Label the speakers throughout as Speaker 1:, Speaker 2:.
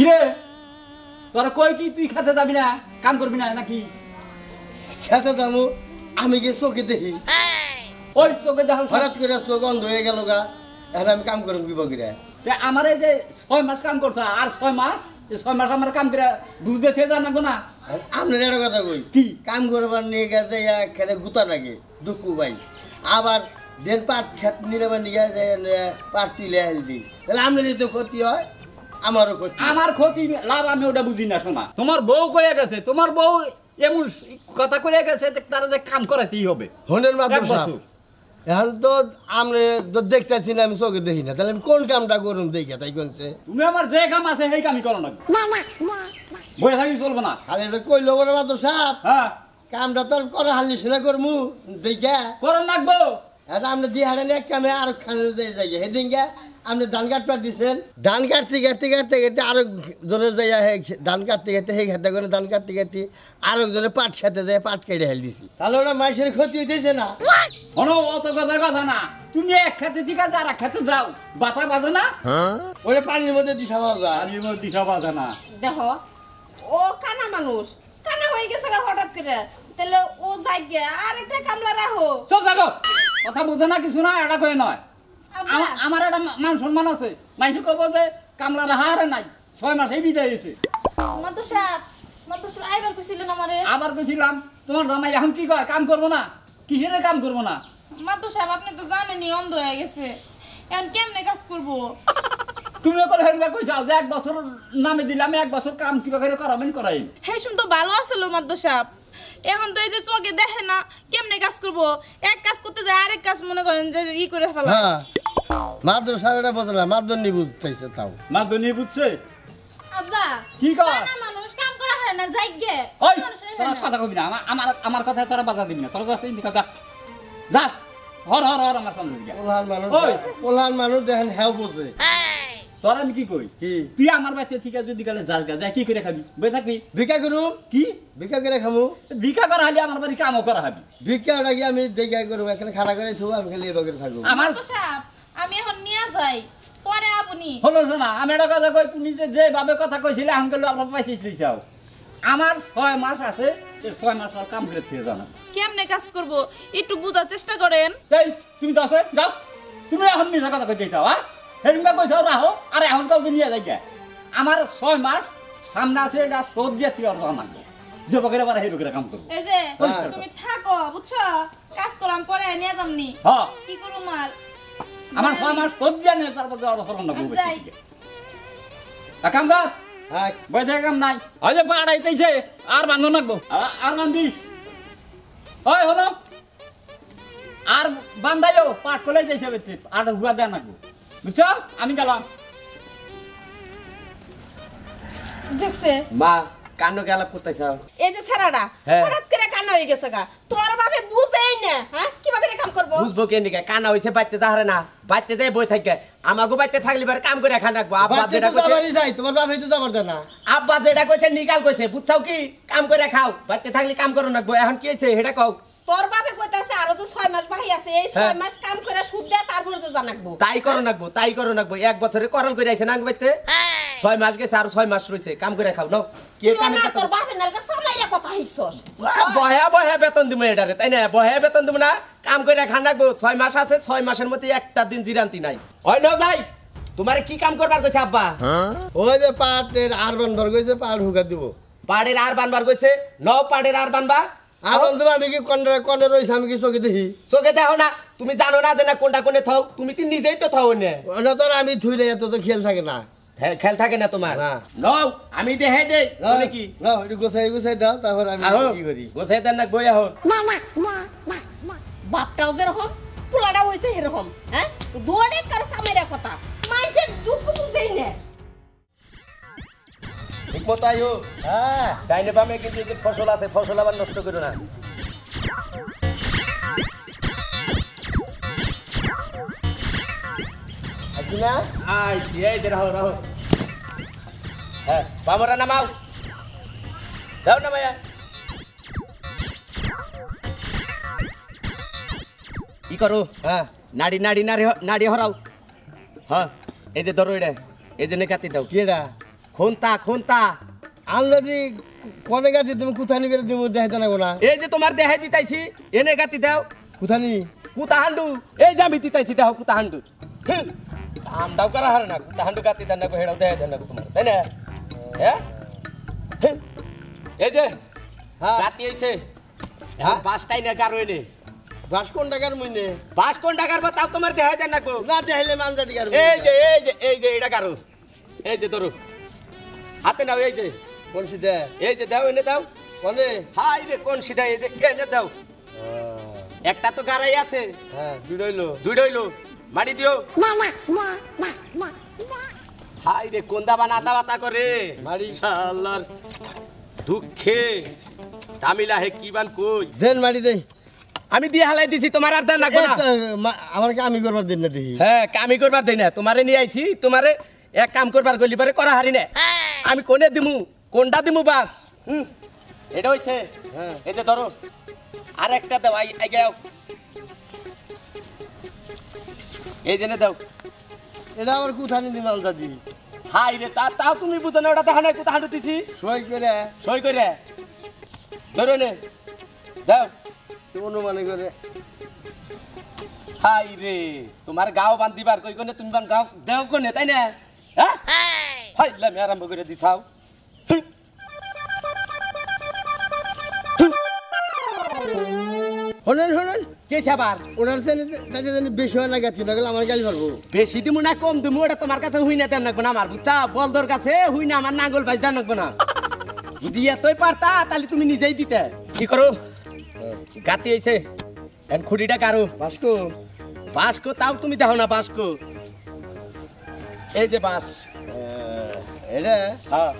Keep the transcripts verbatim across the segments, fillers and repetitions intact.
Speaker 1: কিরে তোরা কই কি তুই খেতে যাবি না কাম করবি না নাকি
Speaker 2: খেতে যাবো আমি কি চোখে দেখি
Speaker 1: ওই চোখে দেখো
Speaker 2: হঠাৎ করে চোখ অন্ধ হয়ে গেল গা এখন আমি কাম করব কি বকিরা
Speaker 1: আমার এই যে ছয় মাস কাম করছ আর ছয় মাস এই ছয় মাস আমার কাম করে বুঝতে থেকে জানাবো না
Speaker 2: আপনার একটা কথা কই
Speaker 1: কি
Speaker 2: কাম করবার নিয়ে গেছে এখানে গুতা লাগে দুঃখ ভাই আবার দেন পাট খেত নিরাবার নিয়ে পাট তুলে হেল দিই তাহলে আপনার তো ক্ষতি হয় আমারও ক্ষতি
Speaker 1: আমার ক্ষতি লাভ আমি ওটা বুঝি না শোনা তোমার বউ কয়ে গেছে তোমার বউ এমন কথা কয়ে গেছে তারা যে কাম করাতেই হবে
Speaker 2: হনের মাধ্যমে এখন তো আমরা তো দেখতেছি না আমি চোখে দেখি না তাহলে আমি কোন কামটা করুন দেখে তাই কোনছে
Speaker 1: তুমি আমার যে কাম আছে সেই কামই করো না বয়ে থাকি চলবো না
Speaker 2: খালি তো কইলো বড় মাত্র সাপ
Speaker 1: হ্যাঁ
Speaker 2: কামটা তোর করে হালি সেনা করমু দেখে
Speaker 1: করো লাগবো
Speaker 2: এটা আমরা দিয়ে হারেন এক কামে আরো খানে যাই সেদিন গা আপনি ধান কাটবার দিচ্ছেন ধান কাটতে কাটতে কাটতে কাটতে আরো জনের যাই ধান কাটতে কাটতে সেই খেতে করে ধান কাটতে কাটতে আরো জনের পাট খেতে যায় পাট কেটে হেল দিছি তাহলে ওটা মানুষের ক্ষতি হইতেছে না
Speaker 1: শোনো অত কথার কথা না তুমি এক খেতে ঠিক আছে আর এক খেতে যাও বাতা বাজে না
Speaker 2: ওটা পানির মধ্যে দিশা পাওয়া যায়
Speaker 1: পানির মধ্যে দিশা বাজে না
Speaker 3: দেখো ও কানা মানুষ কানা হয়ে গেছে হঠাৎ করে তাহলে ও যাই গে আর একটা কামলা রাখো
Speaker 1: চল যাগো কথা বুঝে না কিছু না এটা কয়ে নয় আমার একটা মান সম্মান আছে মানুষ কব যে কামলা রাহা আরে নাই ছয় মাস এই বিদায় হয়েছে
Speaker 3: মাদু সাহেব মাদু সাহেব আইবার কইছিলেন আমারে
Speaker 1: আবার কইছিলাম তোমার জামাই এখন কি কয় কাম করবো না কিসের কাম করবো না
Speaker 3: মাদু সাহেব আপনি তো জানেনই অন্ধ হয়ে গেছে এখন কেমনে কাজ করবো
Speaker 1: তুমিও করে হেরবা কইছাও যে এক বছর নামে দিলাম এক বছর কাম কিভাবে করাবেন করাই
Speaker 3: হেসুম তো ভালো আছিল মাদু সাহেব এখন তো এই যে চোখে দেখে না কেমনে কাজ করবো এক কাজ করতে যায় আরেক কাজ মনে করেন যে ই করে ফেলা
Speaker 2: হ্যাঁ মাদ্র সাহেবটা বলতে না মাদ্র নি বুঝতেছে তাও
Speaker 1: মাদ্র নি বুঝছে
Speaker 3: আব্বা
Speaker 1: কি কয়
Speaker 3: কানা মানুষ কাম করা হয় না যাই গে
Speaker 1: ওই তোরা কথা কইবি না আমার আমার আমার কথা তোরা বাধা দিবি না তোরা যাস ইন্দি কথা যা হর হর হর আমার সামনে দিকে
Speaker 2: পোলান মানুষ
Speaker 1: ওই
Speaker 2: পোলান মানুষ দেখেন হেও বোঝে
Speaker 1: তোরা আমি কি কই
Speaker 2: কি
Speaker 1: তুই আমার বাড়িতে ঠিক আছে যদি গেলে যাস গা যা কি করে খাবি বই থাকবি
Speaker 2: ভিক্ষা করুম
Speaker 1: কি
Speaker 2: ভিক্ষা করে খামু
Speaker 1: ভিক্ষা করা হলে আমার বাড়ি কামও করা হবি
Speaker 2: ভিক্ষা ওটা কি আমি দেখা করবো এখানে খাড়া করে থুবো আমি খালি এবার করে থাকবো
Speaker 1: আমার
Speaker 3: মাদু সাহেব আমি এখন নিয়ে যাই পরে আপনি
Speaker 1: হলো শোনা আমি একটা কথা কই তুমি যে যেভাবে কথা কইছিলে এখন গেলে আপনার পাইছি চাও আমার ছয় মাস আছে এই ছয় মাস আর কাম করে থেকে জানা
Speaker 3: কেমনে কাজ করব একটু বুঝার চেষ্টা করেন
Speaker 1: এই তুমি যাও যাও তুমি এখন মিছা কথা কইতে চাও হ্যাঁ হেরিমা কইছাও রাহো আর এখন কাউকে নিয়ে যাই গে আমার ছয় মাস সামনে আছে এটা শোধ দিয়ে তুই আর জানা যে বকেরে বারে হেরু করে কাম করবো
Speaker 3: এই যে তুমি থাকো বুঝছো কাজ করাম পরে নিয়ে যামনি
Speaker 1: হ্যাঁ
Speaker 3: কি করু মার
Speaker 1: আমার ছয় মাস শোধ দিয়ে নিয়ে তারপর আর হরণ না করবে
Speaker 3: যাই
Speaker 1: কাম কর
Speaker 2: হ্যাঁ
Speaker 1: বই থেকে কাম নাই ওই যে বাড়াইতেছে আর বান্ধব নাকবো আর বান্ধিস ওই হলো আর বান্ধাইও পাট করে যাইছে বেতে আর হুয়া দেয় নাকবো বুঝছো আমি গেলাম
Speaker 3: দেখছে
Speaker 4: মা কান্নো কে আলাপ করতেছাও
Speaker 3: এই যে সারাটা
Speaker 4: হ্যাঁ।
Speaker 3: হঠাৎ করে কান্না হয়ে গেছে গা তোর বাপে বুঝেই না হ্যাঁ কিভাবে করে কাম করব
Speaker 4: বুঝবো কে নিকে কানা হইছে বাইতে যাহারে না বাইতে যাই বই থাকে আমাগো বাইতে থাকলি বার কাম করে খান রাখবো আব্বা
Speaker 2: বাচ্চা
Speaker 4: যেটা
Speaker 2: তো
Speaker 4: কইছে
Speaker 2: যাবারই যাই তোমার বাপ হইতে যাবার দেয় না
Speaker 4: আব্বা যেটা কইছে নিকাল কইছে বুঝছাও কি কাম করে খাও বাইতে থাকলি কাম করো রাখবো এখন কি হইছে হেডা কও
Speaker 3: তোর বাপে কইতাছে আরো তো ছয় মাস বাকি আছে এই ছয়
Speaker 4: হ্যাঁ।
Speaker 3: মাস কাম করে সুদ দেয়া তারপর যে জানাকবো
Speaker 4: তাই করো রাখবো তাই করো রাখবো এক বছরে করল করে আইছে না বাইতে ছয় মাস গেছে আর ছয় মাস রইছে কাম করে খাও নাও কি
Speaker 3: তুই
Speaker 4: কামের
Speaker 3: না
Speaker 4: কথা
Speaker 3: তোর বাপে নালকে সামাইরা কথা হইছস
Speaker 4: বহে বহে বেতন দিমু এটারে তাই না বহে বেতন দিমু না কাম করে খান রাখবো ছয় মাস আছে ছয় মাসের মধ্যে একটা দিন জিরান্তি নাই হয় না যাই তোমারে কি কাম করবার কইছে আব্বা
Speaker 2: ওই যে পাটের আর বানবার গেছে পাট হুকা দিব
Speaker 4: পাড়ের আর বানবার কইছে নও পাড়ের আর বানবা
Speaker 2: আর বন্ধু আমি কি কন্ডা কন্ডা রইছে আমি কি চোখে দেখি
Speaker 4: চোখে দেখো না তুমি জানো না যে না কোনটা কোনে থাও তুমি তো নিজেই তো থাও না
Speaker 2: ওটা তো আর আমি থুইলে এত তো খেয়াল থাকে না
Speaker 4: খেল থাকে না তোমার
Speaker 2: না।
Speaker 4: নও আমি দেখাই দেই কোনে কি
Speaker 2: না একটু গোছাই গোছাই দাও তারপর আমি
Speaker 4: আহো
Speaker 2: কি করি
Speaker 4: গোছাই দেন না বই আহো
Speaker 3: বাপটাও যেরকম পোলাটা হইছে এরকম হ্যাঁ দৌড়ে কার সামাইরা কথা মানুষের দুঃখ বুঝেই না
Speaker 4: ঠিক মতো আইও
Speaker 2: হ্যাঁ
Speaker 4: ডাইনে বামে কিন্তু এই যে ফসল আছে ফসল আবার নষ্ট করো না
Speaker 2: আছি না
Speaker 4: আই এই যে রাহো রাহো হ্যাঁ বামরা নামাও দাও না মায়া কি করো
Speaker 2: হ্যাঁ
Speaker 4: নাড়ি নাড়ি নাড়ি নাড়ি হরাও হ্যাঁ এই যে ধরো এটা এই যে নেকাতি দাও
Speaker 2: কেডা
Speaker 4: খুনতা খুনতা
Speaker 2: আমি যদি কোনে গাছি তুমি কোথানি করে তুমি দেখাইতে লাগবো না
Speaker 4: এই যে তোমার দেহে দিতাইছি এনে গাতি দাও
Speaker 2: কোথানি
Speaker 4: কুতা হান্ডু এই যে আমি দিতাইছি দাও কুতা হান্ডু আম দাও করা হার না কুতা হান্ডু গাতি দেন না হেড়াও দেহে দেন না তোমার তাই না হ্যাঁ এই যে
Speaker 2: হ্যাঁ
Speaker 4: গাতি হইছে হ্যাঁ বাসটাই না কার হইনে
Speaker 2: বাস কোন টাকার মইনে
Speaker 4: বাস কোন টাকার বা তাও তোমার দেহে দেন না গো
Speaker 2: না দেখাইলে মানজা দিকার
Speaker 4: এই যে এই যে এই যে এটা কারো এই যে ধরো হাতে নাও এই যে
Speaker 2: কোন সিধে
Speaker 4: এই যে দাও এনে দাও
Speaker 2: কোনে
Speaker 4: হাই রে কোন সিধা এই যে এনে দাও একটা তো গারাই আছে
Speaker 2: হ্যাঁ দুইলো
Speaker 4: দুই রইলো মারি দিও হাই রে কোন্দা বানা আতা বাতা করে
Speaker 2: মারি।
Speaker 4: শালার দুঃখে তামিলা হে কি বান কই
Speaker 2: দেন মারি দেই
Speaker 4: আমি দিয়ে হালাই দিছি তোমার আর দেন লাগবে না
Speaker 2: আমার আমি করবার দিন না দেখি
Speaker 4: হ্যাঁ কামি করবার দেই না তোমারে নিয়ে আইছি তোমারে এক কাম করবার গলি পারে করা হারি না আমি কোনে দিমু কোনটা দিমু বাস হুম এটা হইছে
Speaker 2: হ্যাঁ।
Speaker 4: এই যে ধরো আর একটা দাও আই আই গাও এই জেনে দাও
Speaker 2: এটা আবার কোথানি দি মালজা দি
Speaker 4: হাই রে তা তাও তুমি বুঝো না ওটা দেখা নাই কোথা হাঁটু দিছি
Speaker 2: সই করে
Speaker 4: সই করে ধরো নে দাও
Speaker 2: অনুমানে করে
Speaker 4: হাই রে তোমার গাও বান্ধিবার কই কোনে তুমি বান গাও দেও কোনে তাই না হ্যাঁ হাই লামি আরম্ভ করে দিছাও
Speaker 2: শোনেন শোনেন
Speaker 4: কে সাবার
Speaker 2: ওনার জানি তাতে জানি বেশি হয় না গাছি না গেলে আমার গাড়ি পারবো
Speaker 4: বেশি দিমু না কম দিমু ওটা তোমার কাছে হুই না দেন রাখবো না আমার বুঝছা বলদর কাছে হুই না আমার নাঙ্গল বাজ দেন রাখবো না যদি এতই পারতা তাহলে তুমি নিজেই দিতে কি করো গাতি হইছে এন খুঁটিটা কারো
Speaker 2: বাসকো
Speaker 4: বাসকো তাও তুমি দেখো না বাসকো এই যে বাস
Speaker 2: এটা
Speaker 4: হ্যাঁ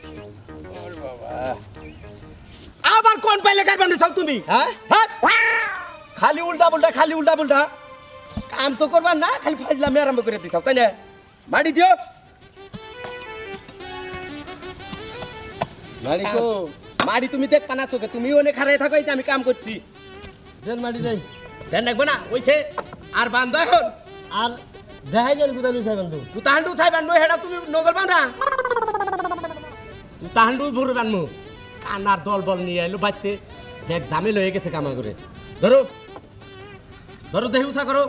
Speaker 4: আবার কোন পাইলে কাটবান চাও তুমি
Speaker 2: হ্যাঁ
Speaker 4: হ্যাঁ খালি উল্টা পুল্টা খালি উল্টা পুল্টা কাম তো করবা না খালি ফাইজলামি আরম্ভ করে দিছাও তাই না মারি দিও
Speaker 2: মারিকো
Speaker 4: মারি তুমি দেখ পানা চোখে তুমি অনেক খারাই থাকো এই যে আমি কাম করছি
Speaker 2: দেন মারি দেই
Speaker 4: ধ্যান রাখবো না ওইছে আর বান্ধব এখন
Speaker 2: আর দেখাই দেন কোথায় লুচাই বন্ধু
Speaker 4: কুতাহান্ডু চাই বানবো হেডা তুমি নগর পাও না কুতাহান্ডু ভরে বানবো কানার দল বল নিয়ে এলো বাড়তে দেখ ঝামেল হয়ে গেছে কামা করে ধরো ধরো দেহ উষা করো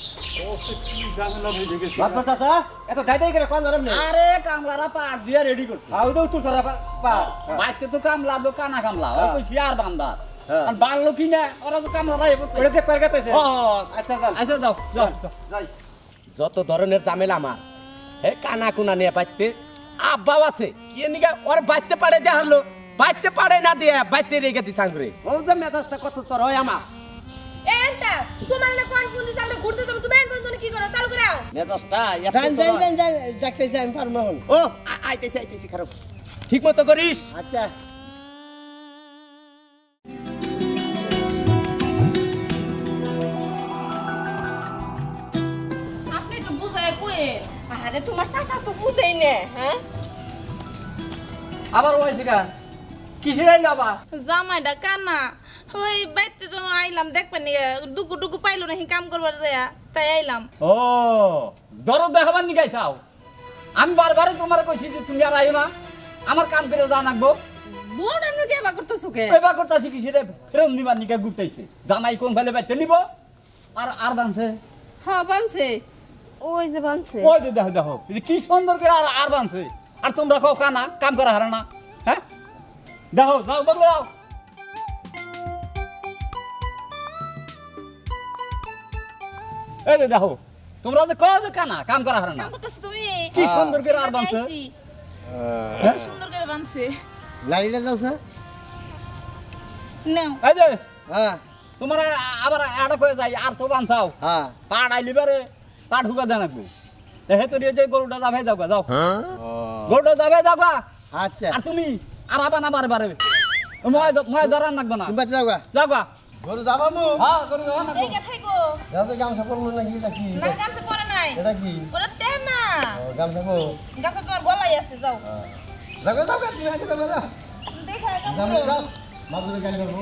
Speaker 2: বাবা চাচা এত দাই দাই করে কোন ধরম নেই
Speaker 1: আরে কামলারা পাট দিয়ে রেডি করছে
Speaker 2: আউ দাও তুই সারা পা
Speaker 1: বাইতে তো কামলা দো কানা কামলা ওই কইছি আর বান্দা
Speaker 2: হ্যাঁ।
Speaker 1: আর বাড়লো কি না ওরা তো কামলা রাই বলতে
Speaker 2: ওটা দেখ পার গাতেছে
Speaker 1: ও
Speaker 2: আচ্ছা চল
Speaker 1: আচ্ছা যাও যাও যাও।
Speaker 2: যাই
Speaker 4: যত ধরনের ঝামেলা আমার হে কানা কুনা নিয়ে বাইতে আব্বাও আছে কি নিগা ওর বাইতে পারে দেখালো বাইতে পারে না দিয়ে বাইতে রেখে দি সাংরে ও যে মেজাজটা কত চর হয় আমার
Speaker 5: এন্টা তোমার না কোন ফোন দিছ আমরা ঘুরতে যাব তুমি এন পর্যন্ত কি করো চালু করাও
Speaker 4: মেজাজটা এত
Speaker 2: জান
Speaker 4: চর
Speaker 2: জান
Speaker 4: হয়।
Speaker 2: জান জান ডাকতেছি আমি পারবো এখন
Speaker 4: ও আ- আইতেছি আইতেছি খারাপ ঠিক মতো করিস
Speaker 2: আচ্ছা
Speaker 3: আপনি একটু বুঝায় কয়ে
Speaker 5: আরে তোমার চাচা তো বুঝেই নে হ্যাঁ
Speaker 1: আবার ওইছে কা কিসে আইলো আবার
Speaker 3: জামাইটা কানা ওই বাইতে তো আইলাম দেখবেন দুকু টুকু পাইলো নাকি কাম করবার যায় তাই আইলাম
Speaker 1: ও দরদ দেখাবার নি গাইছাও আমি বারবার তোমার কইছি যে তুমি আর আইও না আমার কাম করে যা নাকবো
Speaker 5: বোর্ড আনো কে বা করতেছো কে
Speaker 1: এবার করতাছি কিসে রে ফেরম নিবার নিকা ঘুরতেছে জামাই কোন ফেলে বাইতে নিব আর আর বানছে
Speaker 3: হ্যাঁ বানছে
Speaker 5: ওই যে বানছে
Speaker 1: ওই যে দেখো দেখো এই যে কি সুন্দর করে আর আর বানছে আর তোমরা কও কানা কাম করা হারে না হ্যাঁ দেখো যাও বদলে যাও এই যে দেখো তোমরা যে কও যে কানা কাম করা হারে না
Speaker 3: কাম করতেছো তুমি
Speaker 1: কি সুন্দর করে আর বানছে
Speaker 3: আইছি।
Speaker 1: হ্যাঁ?
Speaker 3: কি সুন্দর করে বানছে
Speaker 2: লাড়িটা দাও স্যার
Speaker 3: নাও
Speaker 1: এই যে
Speaker 2: হ্যাঁ
Speaker 1: তোমার আবার আড়া করে যাই আর তো বানছাও
Speaker 2: হ্যাঁ
Speaker 1: পাট আইলি বারে পাট হুকা দেন একটু এহে তো যে গরুটা যাবে যাও গা, যাও গরুটা যাবে যাও গা।
Speaker 2: আচ্ছা
Speaker 1: আর তুমি আর আবার না বারে বারে ময় ময় ধরান লাগবে না
Speaker 2: তুমি বাচ্চা যাও গা
Speaker 1: যাও গা
Speaker 2: গরু যাবা মু
Speaker 1: হ্যাঁ গরু যাও না
Speaker 3: এই কথাই গো
Speaker 2: যাও তো গামছা পরলো নাকি এটা কি
Speaker 3: না গামছা পরে নাই
Speaker 2: এটা কি
Speaker 3: ওরা দেন না
Speaker 2: ও, গামছা কো
Speaker 3: গামছা তোমার গলায় আছে যাও
Speaker 2: যাও গা, যাও গা, তুমি আগে যাও গা, যাও
Speaker 3: দেখা কাম
Speaker 2: যাও
Speaker 3: করো
Speaker 2: যাও মাদুরে গাড়ি করবো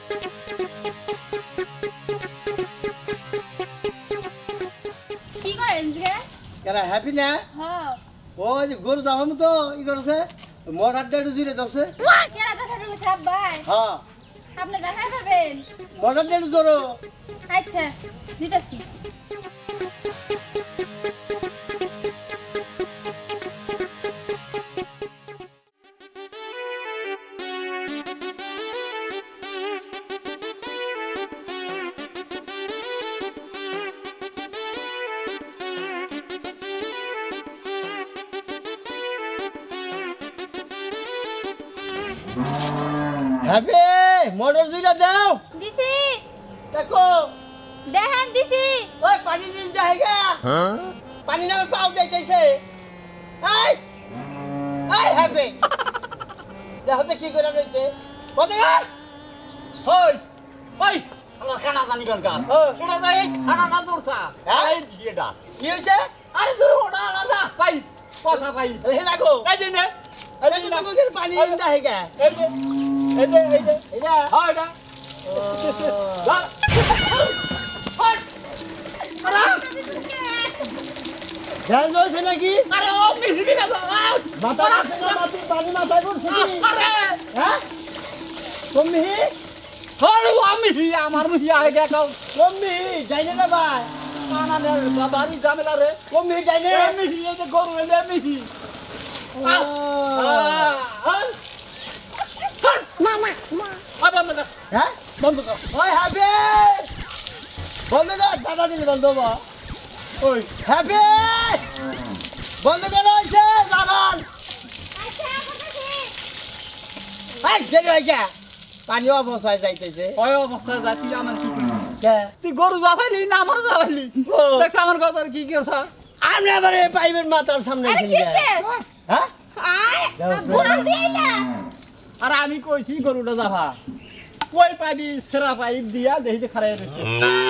Speaker 5: কি করে করেন যে
Speaker 2: কেরা হ্যাপি না
Speaker 5: হ্যাঁ
Speaker 2: ওই যে গরু দাম তো ই করছে মোটরটা একটু জুড়ে দছে
Speaker 5: কেরা দেখা পারবে সাহেব ভাই
Speaker 2: হ্যাঁ
Speaker 5: আপনি দেখা পারবেন
Speaker 2: মোটরটা একটু জোরো
Speaker 5: আচ্ছা দিতেছি
Speaker 2: হ্যাপি মোটর জুড়ে দাও
Speaker 5: দিছি
Speaker 2: দেখো
Speaker 5: দেখেন দিছি
Speaker 2: ওই পানি নিজ যায়গা পানি না পাও যাইতেছে এই এই হ্যাপি দেখো তো কি করে রয়েছে কত
Speaker 1: ওই ওই আমার কানা জানি কোন কান
Speaker 2: হ্যাঁ।
Speaker 1: এটা যাই কানা না দূরছা
Speaker 2: হ্যাঁ?
Speaker 1: এই দিয়েটা
Speaker 2: কি হয়েছে
Speaker 1: আরে দূর ওটা আলাদা পাই কথা পাই
Speaker 2: হে রাখো
Speaker 1: এই যে নে এই
Speaker 2: এই
Speaker 1: যে
Speaker 2: তো তোকে পানি যায়গা
Speaker 1: এই যে এই যে এই যে
Speaker 2: এটা
Speaker 1: হ্যাঁ এটা
Speaker 2: ধ্যান হয়েছে নাকি
Speaker 1: আরে ও মিহি না
Speaker 2: মাথা আছে না মাটি পানি মাথায় পড়ছে কি
Speaker 1: আরে
Speaker 2: হ্যাঁ তুমি
Speaker 1: আরে ও মিহি আমার মিহি আগে গেল
Speaker 2: তুমি যাইনে না ভাই
Speaker 1: কানা নে বাবারি জামেলা রে
Speaker 2: তুমি যাইনে
Speaker 1: এ মিহি এই যে গরু এলে মিহি
Speaker 5: মামা
Speaker 1: আ বন্ধ কর
Speaker 2: হ্যাঁ
Speaker 1: বন্ধ কর
Speaker 2: ওই হ্যাপি বন্ধ কর দাদা দিলে বন্ধ বা ওই হ্যাপি বন্ধ কর হইছে জামান এই দেরি হই গা পানি অবস্থায় যাইতেছে
Speaker 1: ওই অবস্থা যাতি আমার কি করবি?
Speaker 2: কে
Speaker 1: তুই গরু যাবাইলি না আমার যাবাইলি
Speaker 2: ও।
Speaker 1: দেখ আমার কথা কি করছ
Speaker 2: আমরা আবার এই পাইপের মাথার সামনে
Speaker 3: আরে
Speaker 2: এসে
Speaker 3: কি
Speaker 2: গিয়া।
Speaker 3: হইছে
Speaker 2: হ্যাঁ
Speaker 3: আয়
Speaker 2: যাও,
Speaker 3: বুড়া দিইলা
Speaker 1: আর আমি কইছি গরুটা যাবা ওই পাইবি সেরা পাইপ দিয়া দেখি যে খারাই রয়েছে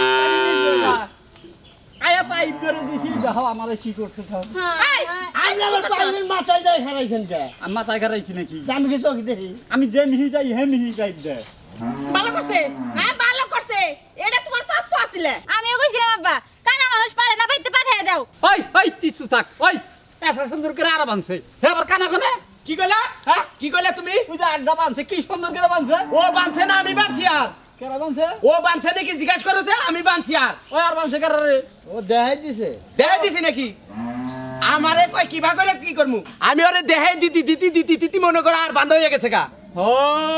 Speaker 1: আয়া পাইপ ধরে দিছি দেখো আমাদের কি করছে সব
Speaker 3: আয়
Speaker 2: আমরা আবার পাইপের মাথায় যাই খারাইছেন কে
Speaker 1: আমি মাথায় খারাইছি নাকি
Speaker 2: আমি কি চোখ দেখি
Speaker 1: আমি যে মিহি যাই হে মিহি পাইপ দেয়
Speaker 3: ভালো করছে হ্যাঁ ভালো করছে এটা তোমার প্রাপ্য আছিলে
Speaker 5: আমিও কইছিলাম আব্বা কানা মানুষ পারে না বাইতে পাঠিয়ে দাও
Speaker 1: ওই ওই তিসু থাক ওই এত সুন্দর করে আর বানছে হে আবার কানা কোনে
Speaker 4: কি কইলা
Speaker 1: হ্যাঁ
Speaker 4: কি কইলা তুমি
Speaker 1: ওই যে আড্ডা বানছে কি সুন্দর করে বানছে
Speaker 4: ও বানছে না আমি বানছি আর
Speaker 1: কেরা বানছে
Speaker 4: ও বানছে নাকি জিজ্ঞাসা করেছে আমি বানছি আর
Speaker 1: ওই আর বানছে কেরা রে
Speaker 2: ও দেখাই দিছে
Speaker 4: দেহে দিছি নাকি আমারে কই কিবা করে কি করমু আমি ওরে দেহে দিতি দিতি দিতি দিতি মনে করে আর বান্ধ হয়ে গেছে গা
Speaker 1: ও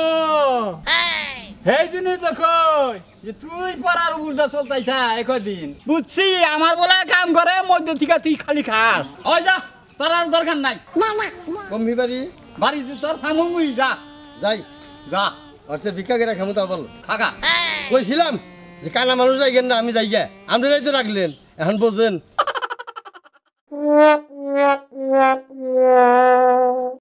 Speaker 1: হেই জন্য তো কই যে তুই পড়ার উল্টা চলতাই থা একদিন বুঝছি আমার বলে কাম করে মধ্যে থেকে তুই খালি খাস ওই যা তোর আর দরকার নাই
Speaker 2: কমবি বাড়ি
Speaker 1: বাড়িতে তোর থামুই যা
Speaker 2: যাই
Speaker 1: যা
Speaker 2: আর সে ভিক্ষা করে খামু তা বল
Speaker 1: খাগা
Speaker 2: কইছিলাম যে কানা মানুষ যাইগেন না আমি যাইগা আপনারাই তো রাখলেন এখন বোঝেন